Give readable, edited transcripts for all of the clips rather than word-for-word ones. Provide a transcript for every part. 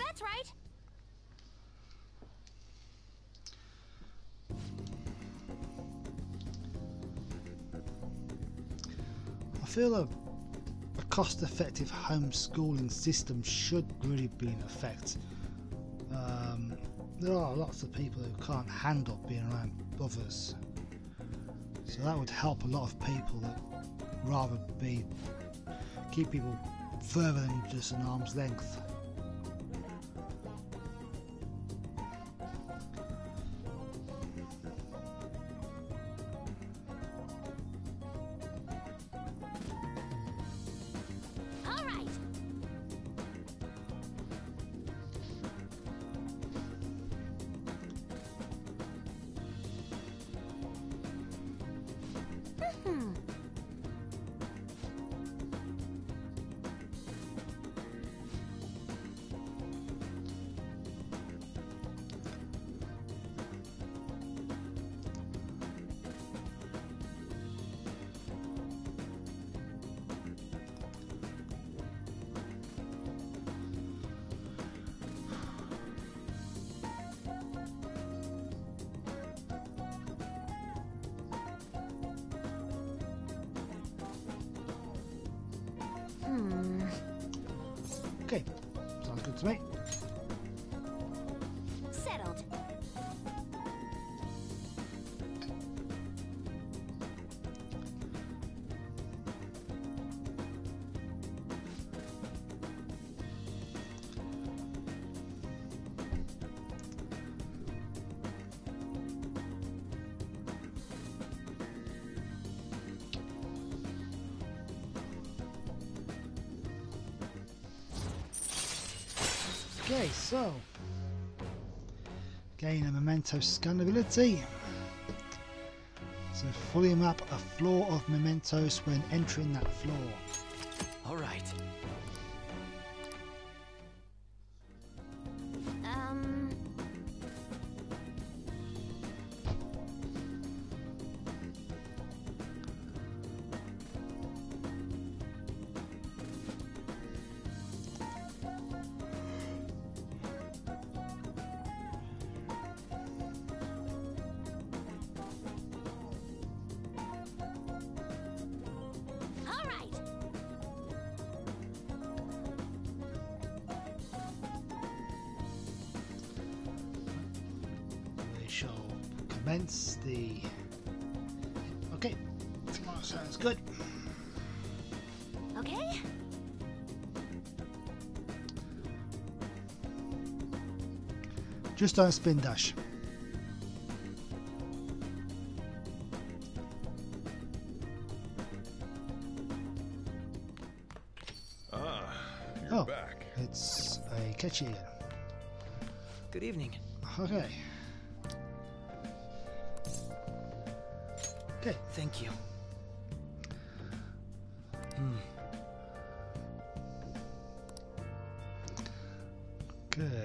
that's right. I feel a cost-effective homeschooling system should really be in effect. There are lots of people who can't handle being around others, so that would help a lot of people that rather keep people further than just an arm's length. All right. Okay, sounds good to me. Settled. Okay, so gain a memento scan ability. So fully map a floor of mementos when entering that floor. All right. All right. We shall commence the... Okay, sounds good. Okay. Just on a spin dash. You're back. It's a catchy again. Good evening. Okay. Okay. Thank you. Okay.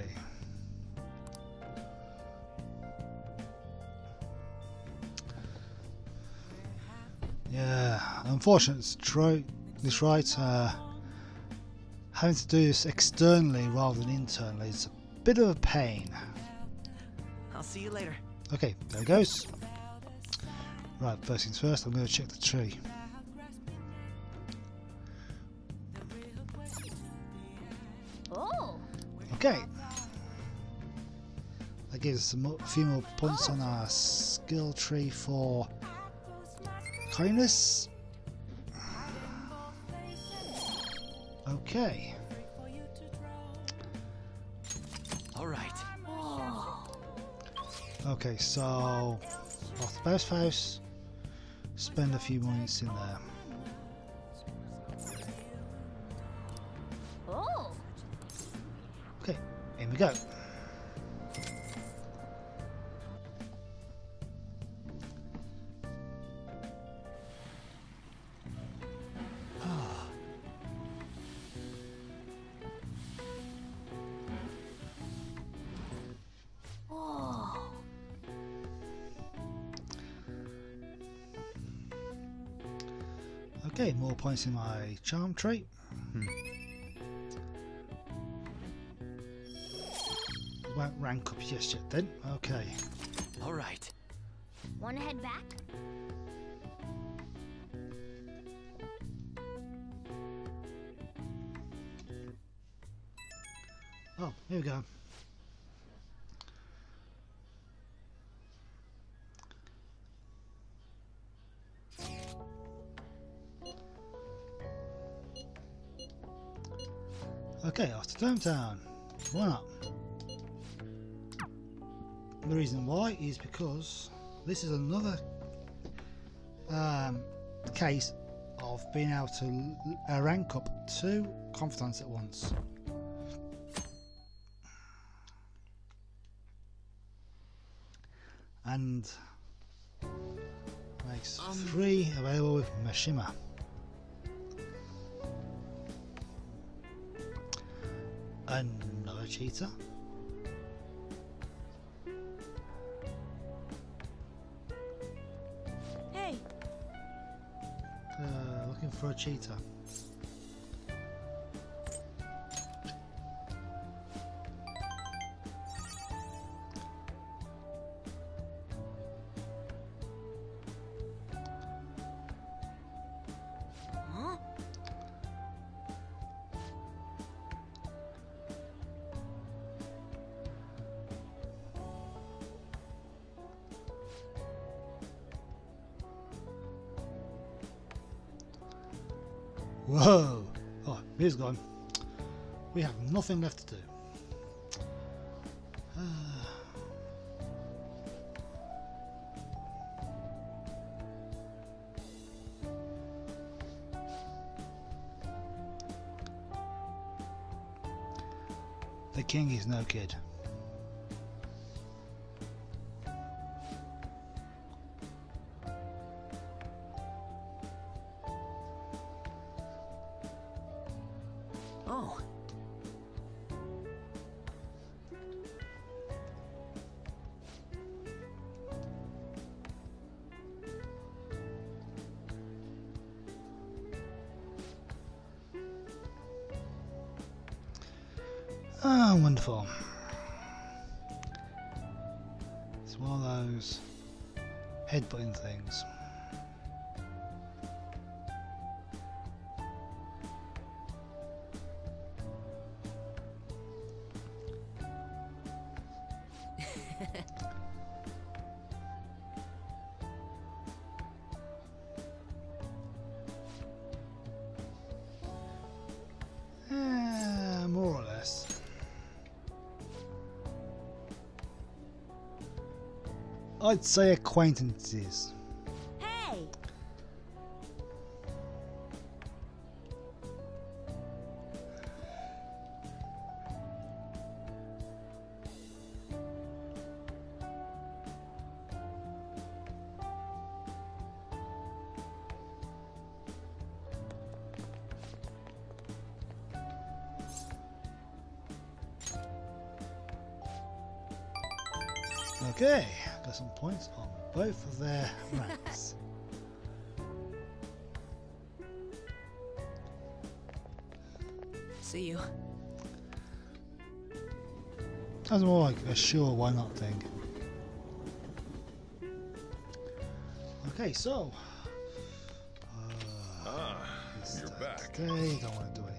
Yeah, unfortunately, it's true. This right. Having to do this externally rather than internally is a bit of a pain. I'll see you later. Okay, there it goes. Right, first things first, I'm going to check the tree. Oh. Okay. That gives us a few more points on our skill tree for kindness. Okay. All right. Okay, so off the bounce house, spend a few minutes in there. Oh. Okay, in we go. Okay, more points in my charm trait. won't rank up just yet then. Okay. All right. Wanna head back? Oh, here we go. Okay, off to Downtown. Why not? The reason why is because this is another case of being able to rank up 2 confidants at once. And makes 3 available with Mishima. Another cheetah. Hey. Looking for a cheetah. Huh? Whoa! Oh, he's gone. We have nothing left to do. The king is no kid. Oh. Ah, wonderful. It's one of those headbutting things. More or less. I'd say acquaintances. Hey. Okay, got some points on both of their ranks. See you. That's more like a sure why not thing. Okay, so You're back. today don't want to do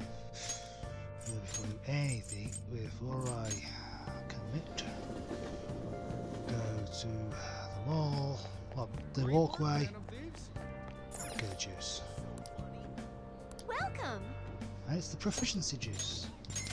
anything before I commit. Go to the mall, up the walkway, get a juice. Welcome. And it's the proficiency juice.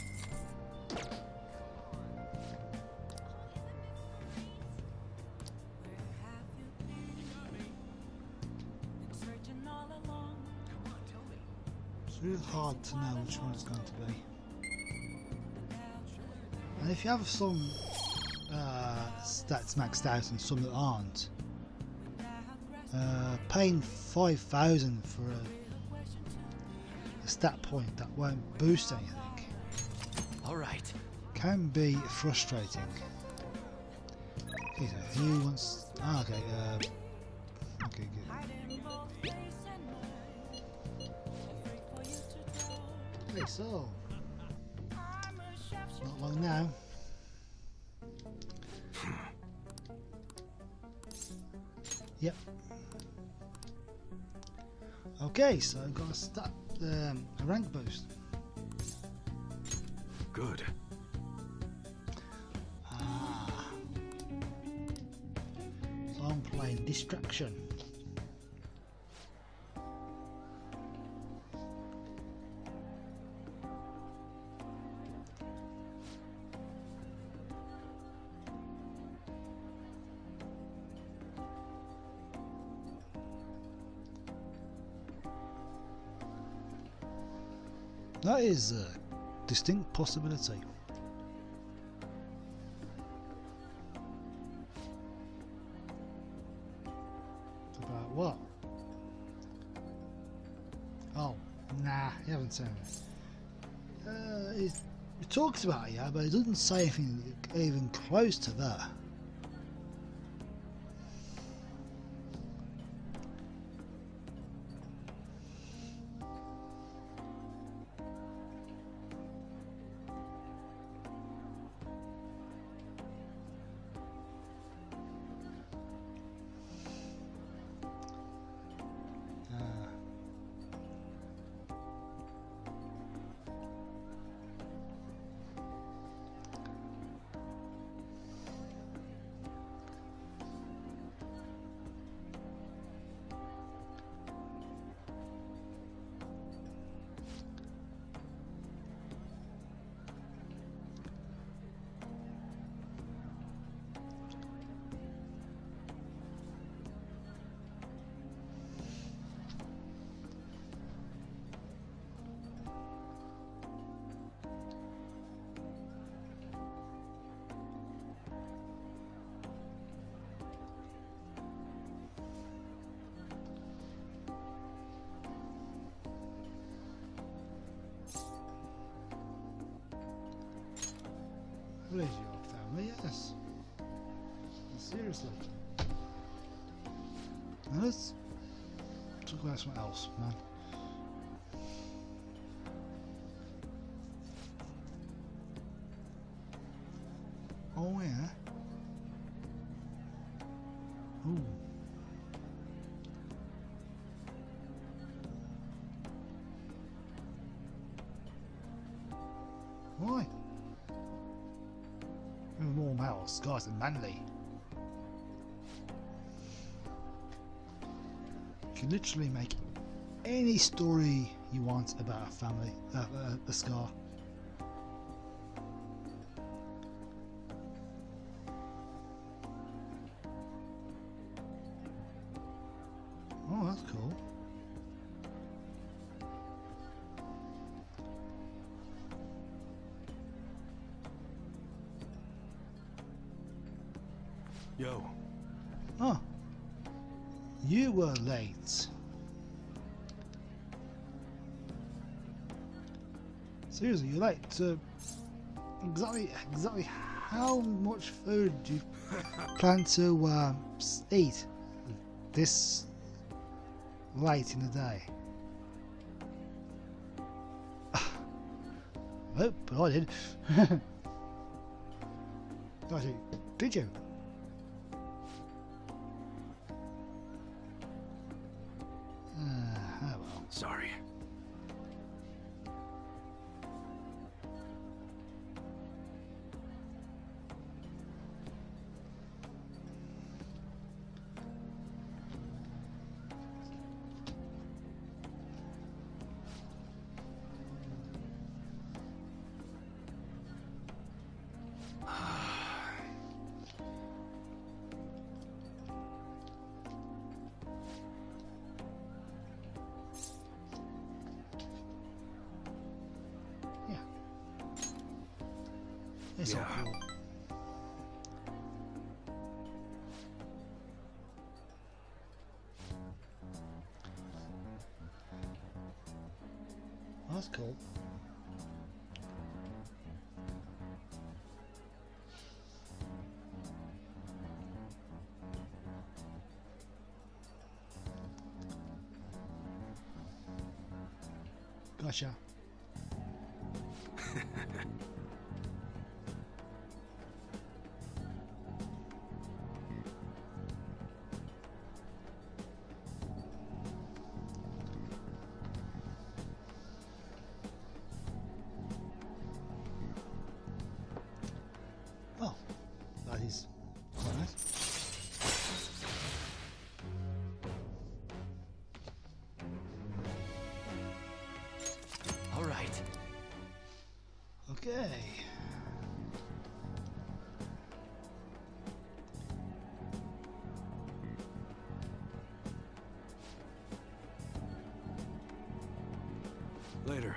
It's really hard to know which one it's going to be. And if you have some stats maxed out and some that aren't, paying 5,000 for a stat point that won't boost anything All right. can be frustrating. Okay, so who wants? Ah, okay. Okay, good. Okay, so not long now. Yep. Okay, so I've got to start a rank boost. Good. Ah. So I'm playing Distraction. That is a distinct possibility. About what? Oh, nah, he hasn't said it. He talks about it, yeah, but he doesn't say anything even close to that. What is your family? Yes. Seriously. Now let's talk about something else, man. Oh yeah. Ooh. Why? More male skies than manly. You can literally make any story you want about a family, a Scar. Oh, that's cool. Yo. Oh, you were late. Seriously, you're late. So exactly how much food do you plan to eat this late in the day? Oh, but I did. Actually, did you? Oh well. Sorry. It's all Yeah. cool. That's cool. Gotcha. Okay. Later.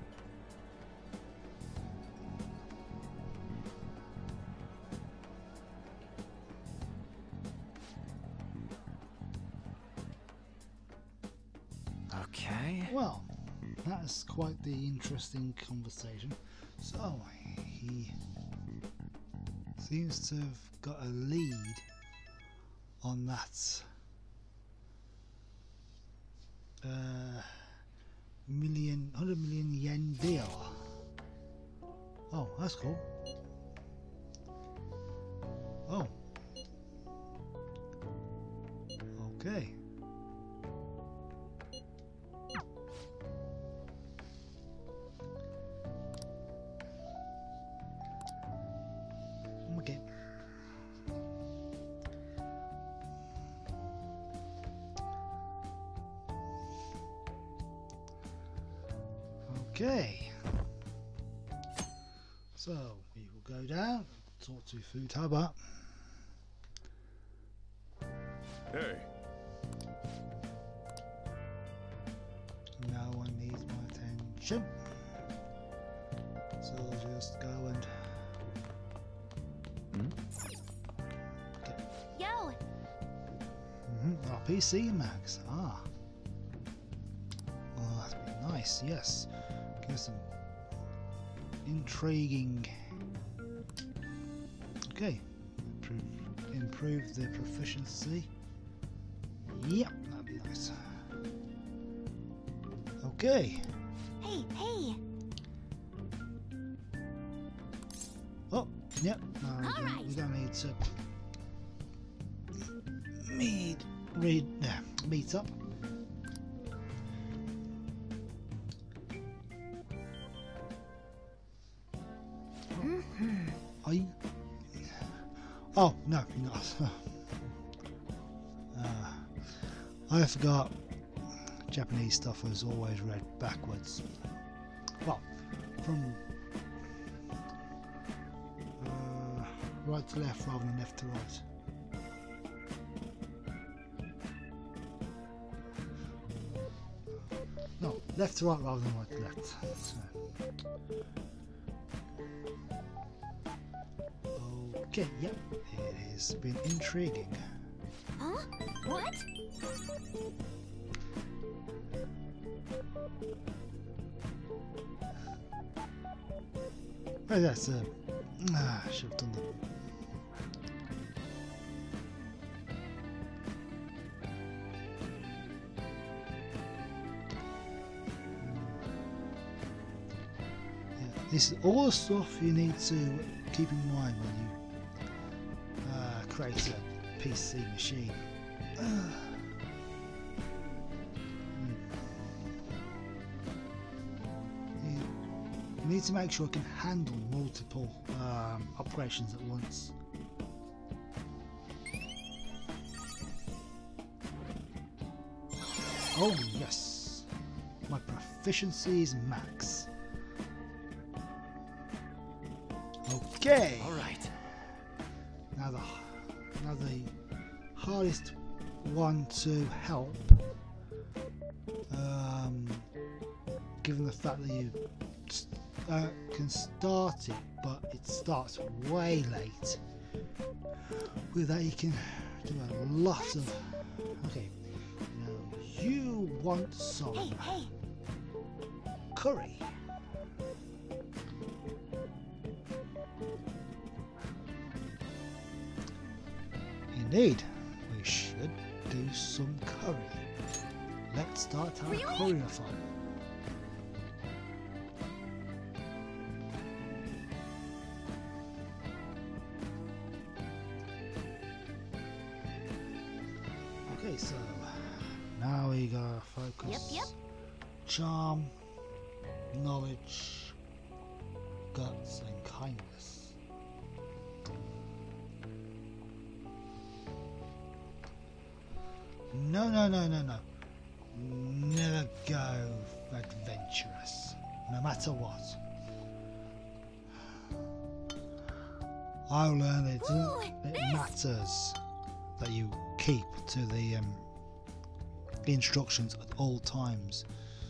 Okay. Well, that's quite the interesting conversation. So, he seems to have got a lead on that 100 million yen deal. Oh, that's cool. Oh. Okay. Okay. Okay. So we will go down, talk to Futaba. Hey, No one needs my attention. So I'll just go and Yo! PC Max. Ah. Oh, that's been nice, yes. Give some intriguing. Okay. Improve the proficiency. Yep, that'd be nice. Okay. Hey, hey! Oh, yep. No, Alright. we don't need to meet up. Are you? Oh no, you're not. I forgot. Japanese stuff was always read backwards. Well, from right to left rather than left to right. No, left to right rather than right to left. So. Okay, yep, it has been intriguing. Huh? What? Oh, that's I should have done that. This is all the stuff you need to keep in mind when you create a PC machine. You need to make sure it can handle multiple operations at once. Oh yes, my proficiency is max. Okay. All right. Now the hardest one to help, given the fact that you can start it, but it starts way late. With that, you can do a lot of. Okay. Now you want some Hey, hey! curry. Indeed, we should do some curry. Let's start our Really? curry-a-thon. Okay, so now we gotta focus. Yep. Charm, knowledge, guts, and kindness. No. Never go adventurous, no matter what. I learned it Ooh, matters that you keep to the instructions at all times.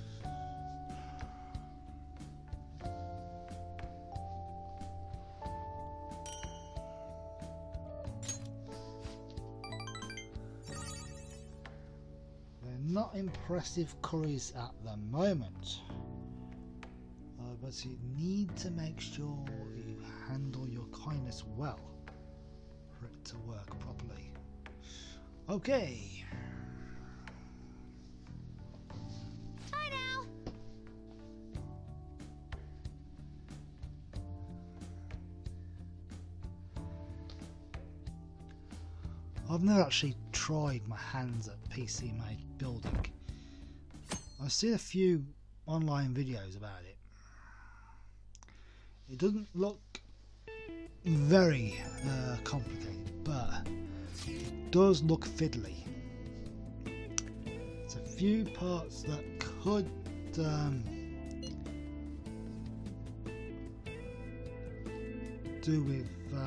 They're not impressive curries at the moment. But you need to make sure you handle your kindness well for it to work properly. Okay. Bye now. I've never actually tried my hands at PC Made building. I've seen a few online videos about it. It doesn't look very complicated, but it does look fiddly. There's a few parts that could do with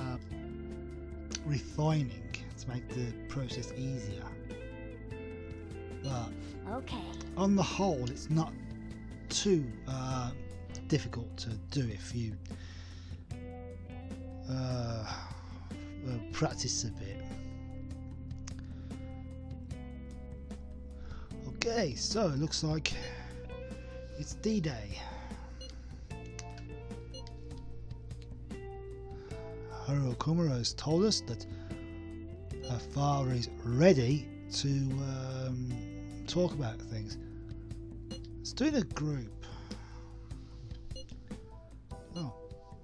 refining to make the process easier. But Okay. on the whole, it's not too difficult to do if you practice a bit. Okay, so it looks like it's D-Day. Haruo Kumaro has told us that her father is ready to talk about things. Let's do the group. Oh.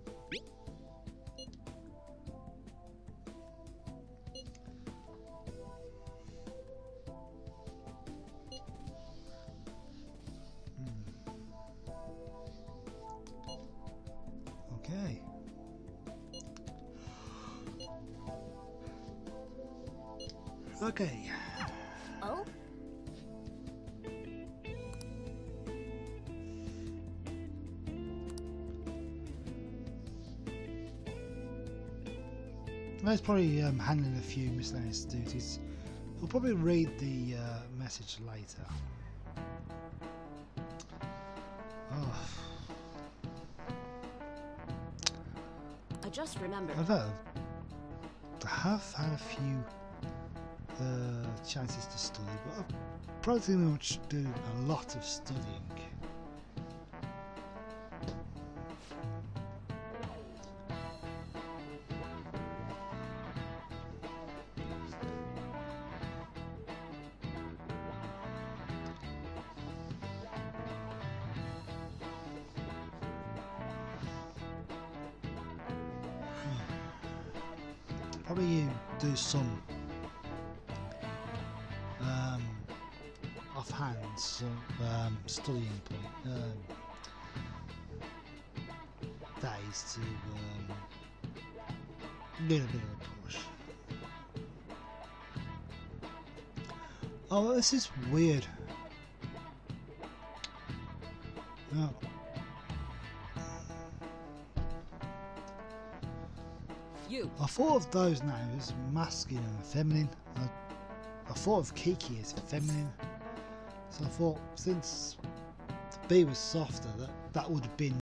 Okay. Okay. Oh? He's probably handling a few miscellaneous duties. He'll probably read the message later. Oh. I just remembered. I have had a few chances to study, but I've pretty much do a lot of studying. Probably you do some offhand, some studying days to get a bit of a push. Oh, this is weird. No. You. I thought of those now as masculine and feminine. I thought of Kiki as feminine. So I thought since the B was softer, that would have been